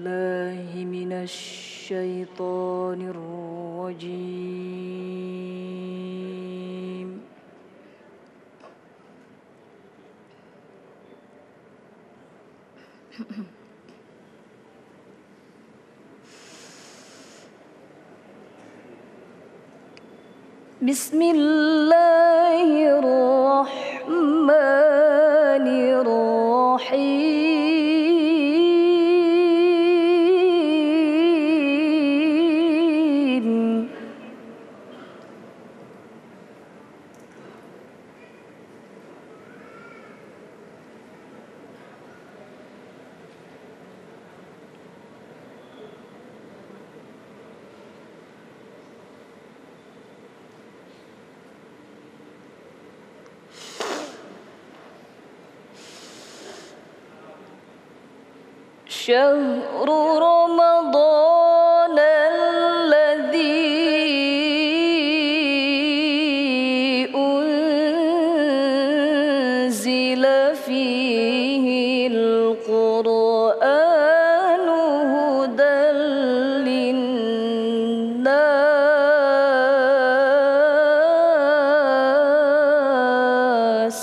بالله من الشيطان الرجيم. بسم الله الرحمن الرحيم. شهر رمضان الذي أنزل فيه القرآن هدى للناس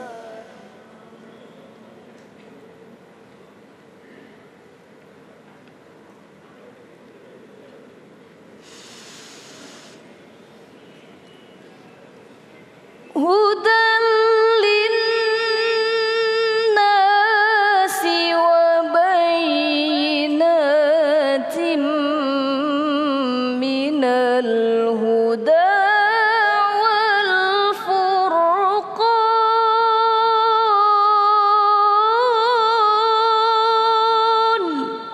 وبينات من الهدى والفرقان.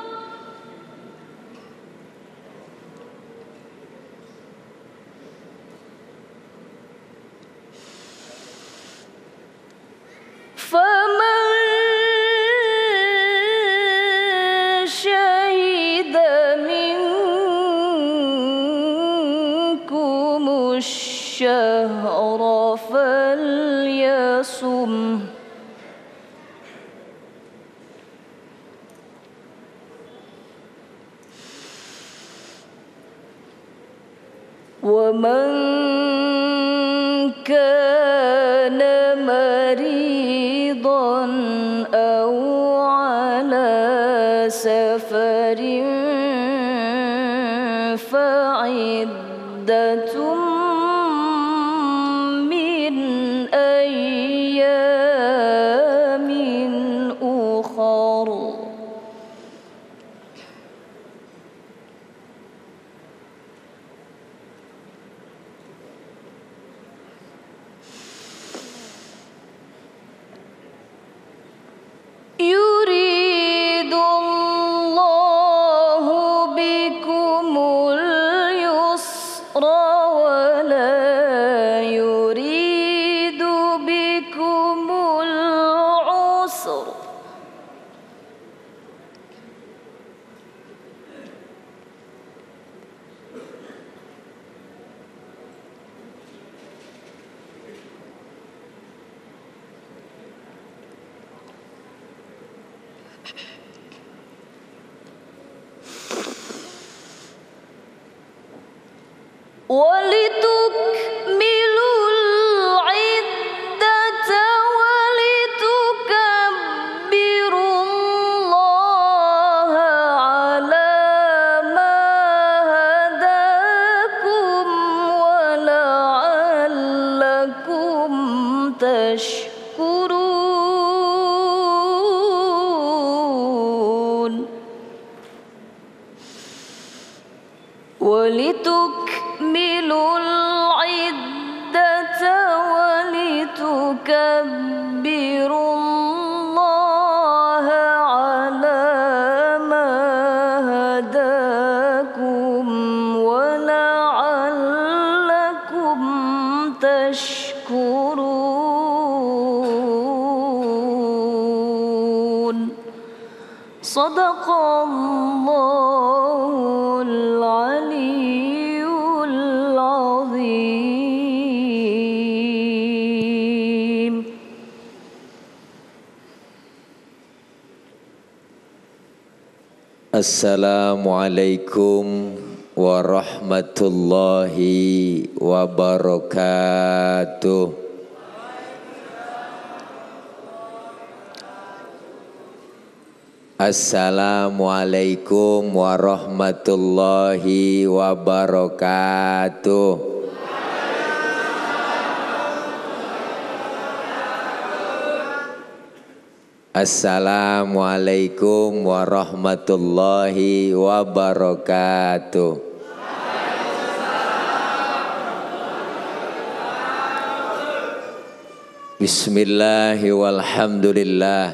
فمن شهد منكم الشهر فليصم. ومن كان مريضا أو على سفر فعدة من أيام أخر. يريد الله بكم اليسر ولا يريد بكم العسر. ولتكملوا العدة ولتكبروا الله على ما هداكم ولعلكم تشكرون. ولتكملوا العدة ولتكبروا الله على ما هداكم ولعلكم تشكرون. صدق الله العلي العظيم. Assalamualaikum warahmatullahi wabarakatuh. Assalamualaikum warahmatullahi wabarakatuh. Assalamualaikum warahmatullahi wabarakatuh. Bismillahi walhamdulillah.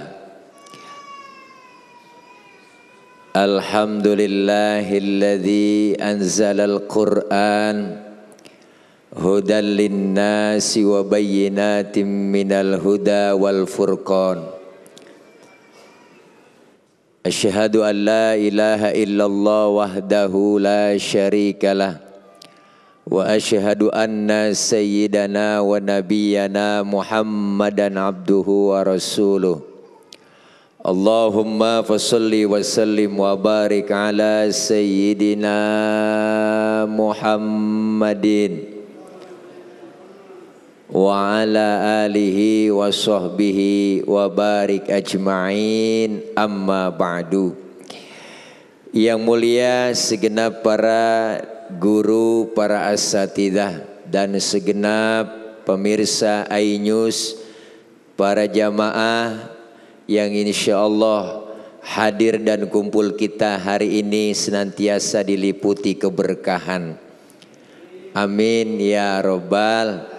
Alhamdulillahilladzi anzalal Qur'an hudan linnasi wa bayyinatin minal huda wal furqan. Asyhadu an la ilaha illallah wahdahu la syarikalah wa asyhadu anna sayyidana wa nabiyyana Muhammadan abduhu wa rasuluh. Allahumma fassalli wa sallim wa barik ala sayyidina Muhammadin wa ala alihi wa sahbihi wa barik ajma'in, amma ba'du. Yang mulia segenap para guru, para asatidzah dan segenap pemirsa iNews, para jamaah yang insyaallah hadir dan kumpul kita hari ini senantiasa diliputi keberkahan. Amin ya rabbal.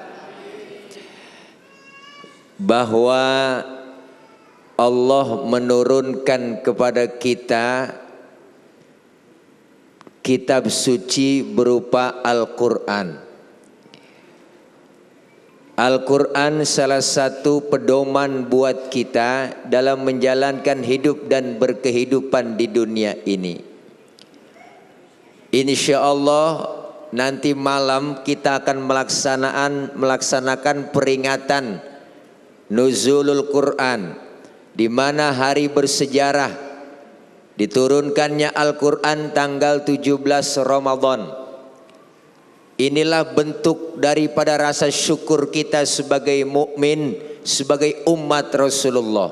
Bahwa Allah menurunkan kepada kita kitab suci berupa Al-Quran. Al-Quran salah satu pedoman buat kita dalam menjalankan hidup dan berkehidupan di dunia ini. Insya Allah nanti malam kita akan melaksanakan peringatan Nuzulul Quran, di mana hari bersejarah diturunkannya Al-Quran tanggal 17 Ramadan. Inilah bentuk daripada rasa syukur kita sebagai mukmin, sebagai umat Rasulullah,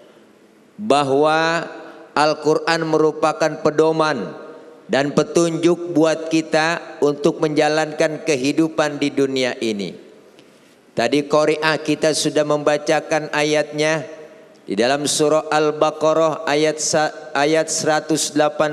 bahwa Al-Quran merupakan pedoman dan petunjuk buat kita untuk menjalankan kehidupan di dunia ini. Tadi qari'ah kita sudah membacakan ayatnya di dalam surah Al-Baqarah ayat 185,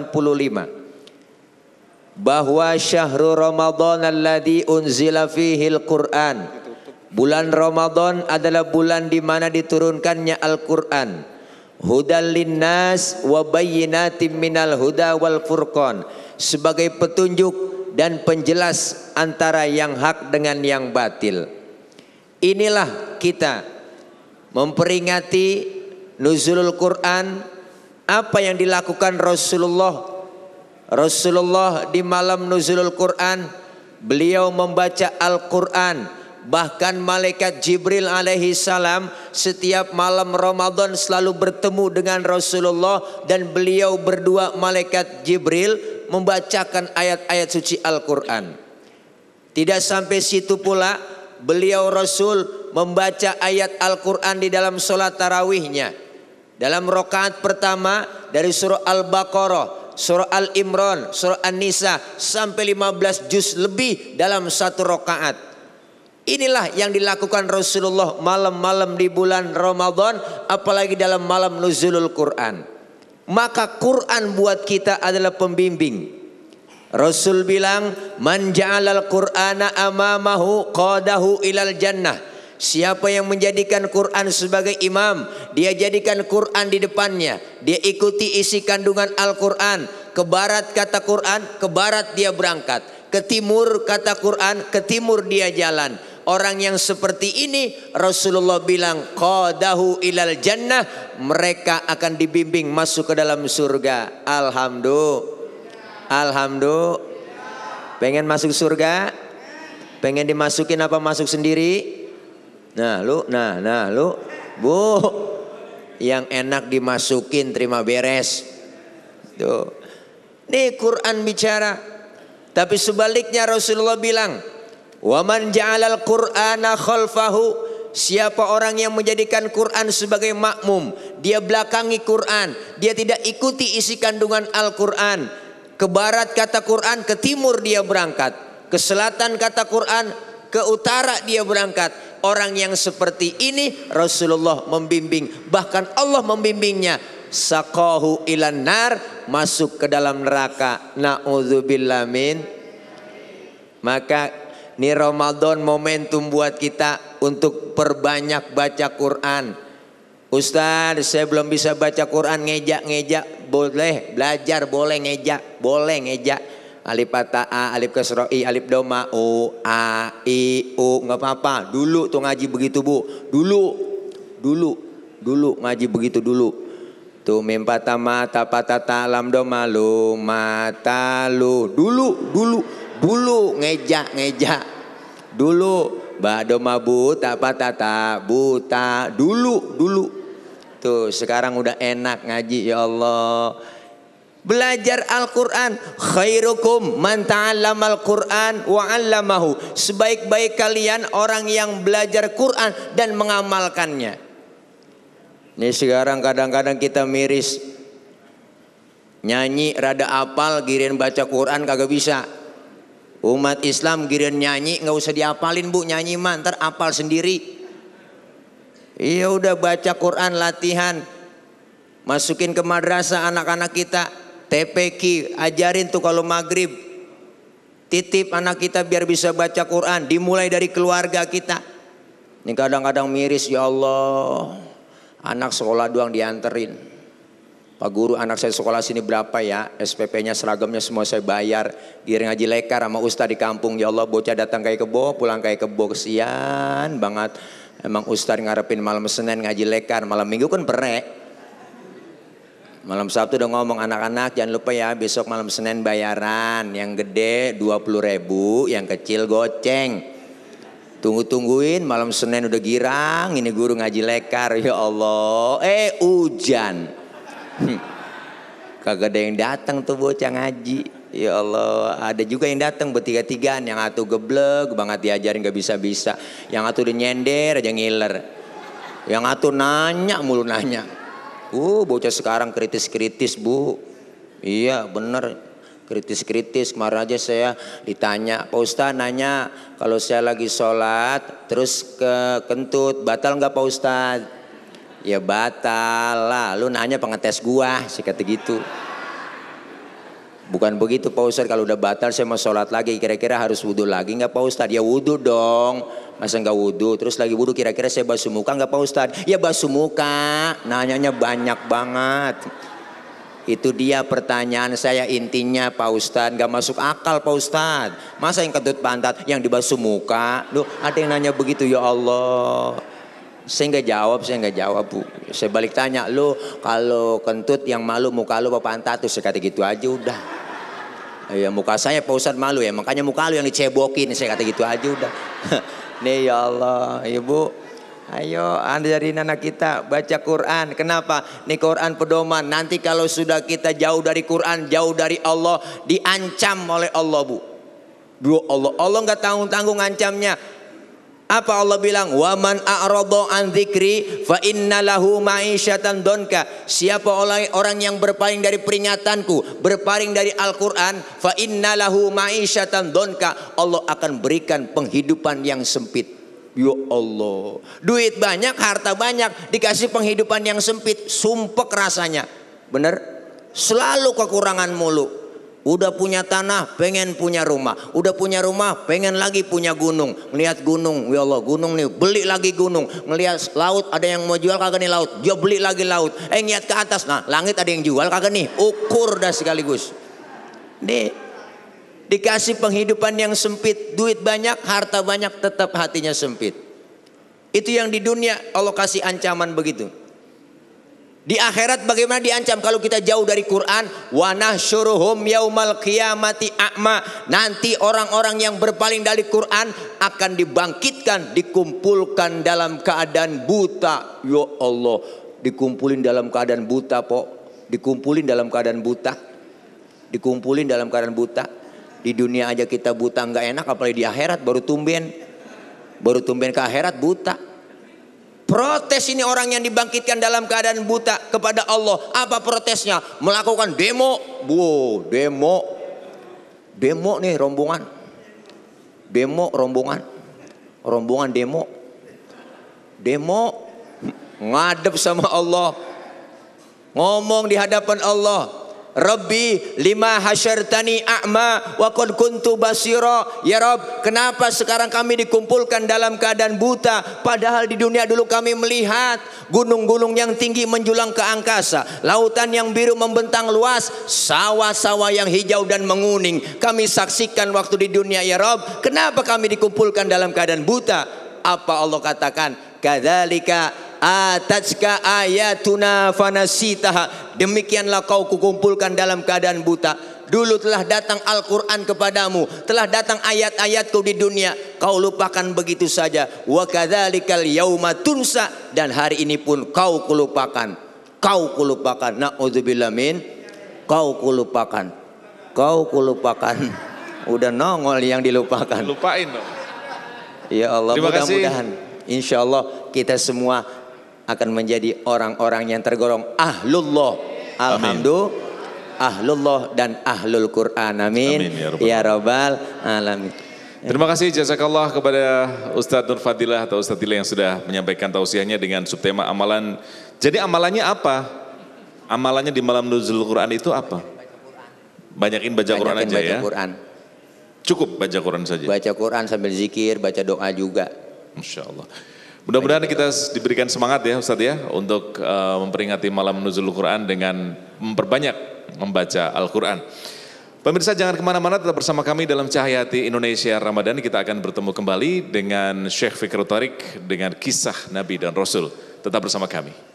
bahwa syahrul Ramadan alladzi unzila fihil Qur'an, bulan Ramadan adalah bulan di mana diturunkannya Al-Qur'an, hudal linnas wa bayyinatin minal huda wal furqan, sebagai petunjuk dan penjelas antara yang hak dengan yang batil. Inilah kita memperingati nuzulul Quran. Apa yang dilakukan Rasulullah di malam nuzulul Quran, beliau membaca Al-Quran. Bahkan malaikat Jibril alaihi salam setiap malam Ramadan selalu bertemu dengan Rasulullah, dan beliau berdua, malaikat Jibril, membacakan ayat-ayat suci Al-Quran. Tidak sampai situ pula, beliau Rasul membaca ayat Al-Quran di dalam sholat tarawihnya. Dalam rakaat pertama dari surah Al-Baqarah, surah Al-Imran, surah An-Nisa sampai 15 juz lebih dalam satu rakaat. Inilah yang dilakukan Rasulullah malam-malam di bulan Ramadan, apalagi dalam malam nuzulul Quran. Maka Quran buat kita adalah pembimbing. Rasul bilang, man ja'alal Qur'ana amamahu qadahu ilal jannah. Siapa yang menjadikan Quran sebagai imam, dia jadikan Quran di depannya, dia ikuti isi kandungan Al-Quran. Ke barat kata Quran, ke barat dia berangkat. Ke timur kata Quran, ke timur dia jalan. Orang yang seperti ini Rasulullah bilang qadahu ilal jannah, mereka akan dibimbing masuk ke dalam surga. Alhamdulillah. Pengen masuk surga? Pengen dimasukin apa masuk sendiri? Nah lu Bu, yang enak dimasukin terima beres. Tuh. Nih Quran bicara. Tapi sebaliknya Rasulullah bilang, "Wa man ja'alal Qur'ana khalfahu." Siapa orang yang menjadikan Quran sebagai makmum, dia belakangi Quran, dia tidak ikuti isi kandungan Al-Quran. Ke barat kata Quran, ke timur dia berangkat. Ke selatan kata Quran, ke utara dia berangkat. Orang yang seperti ini Rasulullah membimbing, bahkan Allah membimbingnya. Saqahu ilan nar, masuk ke dalam neraka. Na'udzubillah min. Maka ini Ramadan momentum buat kita untuk perbanyak baca Quran. Ustaz, saya belum bisa baca Quran, ngejak. Boleh belajar, boleh ngejak, boleh ngejak. Alif patah A, alif kasroh I, alif doma U, A, I, U, nggak apa-apa. Dulu tuh ngaji begitu bu, dulu ngaji begitu dulu. Tuh mim patah mata patah ta lam doma lu mata lu. Dulu ngejak dulu bado buta patata buta dulu tuh. Sekarang udah enak ngaji. Ya Allah, belajar Al-Quran. Khairukum man ta'allamal Quran wa 'allamahu. Sebaik-baik kalian orang yang belajar Quran dan mengamalkannya. Ini sekarang kadang-kadang kita miris, nyanyi rada apal, giliran baca Quran kagak bisa. Umat Islam giliran nyanyi nggak usah diapalin bu, nyanyi mah ntar apal sendiri. Iya udah baca Quran, latihan, masukin ke madrasah anak-anak kita, TPQ, ajarin tuh kalau maghrib, titip anak kita biar bisa baca Quran. Dimulai dari keluarga kita. Ini kadang-kadang miris, ya Allah, anak sekolah doang dianterin. Pak guru, anak saya sekolah sini berapa ya? SPP-nya, seragamnya semua saya bayar. Dia ngaji lekar sama ustaz di kampung. Ya Allah, bocah datang kayak kebo, pulang kayak kebo. Kesian banget. Emang ustaz ngarepin malam Senin ngaji lekar, malam Minggu kan perek. Malam Sabtu udah ngomong, anak-anak jangan lupa ya besok malam Senin bayaran. Yang gede 20.000, yang kecil goceng. Tungguin malam Senin udah girang, ini guru ngaji lekar. Ya Allah, hujan. Kagak ada yang datang tuh bocah ngaji. Ya Allah, ada juga yang datang bertiga-tigaan. Yang atu geblek banget diajarin gak bisa-bisa. Yang atu udah nyender aja ngiler. Yang atu nanya mulu nanya. Bocah sekarang kritis-kritis bu. Iya bener, kritis-kritis. Kemarin aja saya ditanya, Pak Ustaz nanya, kalau saya lagi sholat terus kentut batal gak Pak Ustaz? Ya batal lah, lu nanya pengetes gua sih kata gitu. Bukan begitu Pak Ustadz, kalau udah batal saya mau sholat lagi, kira-kira harus wudhu lagi nggak Pak Ustadz? Ya wudhu dong, masa nggak wudhu? Terus lagi wudhu kira-kira saya basuh muka nggak Pak Ustadz? Ya basuh muka, nanyanya banyak banget. Itu dia pertanyaan saya intinya Pak Ustadz, nggak masuk akal Pak Ustadz. Masa yang kentut pantat yang dibasuh muka? Loh ada yang nanya begitu, ya Allah. Saya nggak jawab bu. Saya balik tanya, lu kalau kentut yang malu muka lu apa pantat tuh? Saya kata gitu aja udah. Ya muka saya Pak Ustadz malu ya, makanya muka lu yang dicebokin. Saya kata gitu aja udah. Nih ya Allah, ibu, ayo ajarin anak kita baca Quran. Kenapa? Nih Quran pedoman. Nanti kalau sudah kita jauh dari Quran, jauh dari Allah, diancam oleh Allah bu. Allah nggak tanggung-tanggung ngancamnya. Apa Allah bilang? Wa man a'rada an dzikri fa inna lahu ma'isyatan donka. Siapa orang yang berpaling dari peringatanku, berpaling dari Al-Quran, fa inna lahu ma'isyatan donka, Allah akan berikan penghidupan yang sempit. Ya Allah, duit banyak, harta banyak, dikasih penghidupan yang sempit, sumpek rasanya. Bener? Selalu kekurangan mulu. Udah punya tanah, pengen punya rumah. Udah punya rumah, pengen lagi punya gunung. Ngelihat gunung, ya Allah gunung nih, beli lagi gunung. Ngelihat laut, ada yang mau jual kagak nih laut, dia beli lagi laut. Ngelihat ke atas, nah langit ada yang jual kagak nih, ukur dah sekaligus. Nih, dikasih penghidupan yang sempit, duit banyak, harta banyak, tetap hatinya sempit. Itu yang di dunia Allah kasih ancaman begitu. Di akhirat bagaimana diancam kalau kita jauh dari Quran? Wa nahsyuruhum yaumal qiyamati a'ma. Nanti orang-orang yang berpaling dari Quran akan dibangkitkan, dikumpulkan dalam keadaan buta. Ya Allah, dikumpulin dalam keadaan buta, Pok. dikumpulin dalam keadaan buta. Dikumpulin dalam keadaan buta. Di dunia aja kita buta nggak enak, apalagi di akhirat baru tumben ke akhirat buta. Protes ini orang yang dibangkitkan dalam keadaan buta kepada Allah. Apa protesnya? Melakukan demo. Demo nih rombongan. Rombongan demo ngadep sama Allah. Ngomong di hadapan Allah. Rabbi lima hasyartani a'ma wa qad kuntu basira. Ya Rabb, kenapa sekarang kami dikumpulkan dalam keadaan buta, padahal di dunia dulu kami melihat gunung-gunung yang tinggi menjulang ke angkasa, lautan yang biru membentang luas, sawah-sawah yang hijau dan menguning kami saksikan waktu di dunia. Ya Rabb, kenapa kami dikumpulkan dalam keadaan buta? Apa Allah katakan? Kadzalika atatska ayatuna fanasitaha. Demikianlah kau kukumpulkan dalam keadaan buta. Dulu telah datang Al-Quran kepadamu, telah datang ayat-ayatku di dunia, kau lupakan begitu saja. Wa kadzalikal yauma tunsa. Dan hari ini pun kau kulupakan. Na'udzubillah min. Kau kulupakan. Udah nongol yang dilupakan. Lupain dong. Ya Allah, mudah-mudahan insya Allah kita semua akan menjadi orang-orang yang tergolong ahlullah. Ahlullah dan ahlul Quran. Amin. Ya Rabbal alamin. Terima kasih jazakallah kepada Ustadz Nur Fadilah atau Ustadz Dila yang sudah menyampaikan tausiahnya dengan subtema amalan. Jadi amalannya apa? Amalannya di malam nuzul Quran itu apa? Banyakin baca Quran aja ya. Cukup baca Quran saja. Baca Quran sambil zikir, baca doa juga. Masya Allah. Mudah-mudahan kita diberikan semangat ya Ustadz ya untuk memperingati malam nuzul Quran dengan memperbanyak membaca Al-Quran. Pemirsa jangan kemana-mana, tetap bersama kami dalam Cahaya Hati Indonesia Ramadan. Kita akan bertemu kembali dengan Syekh Fikru Thariq dengan kisah Nabi dan Rasul. Tetap bersama kami.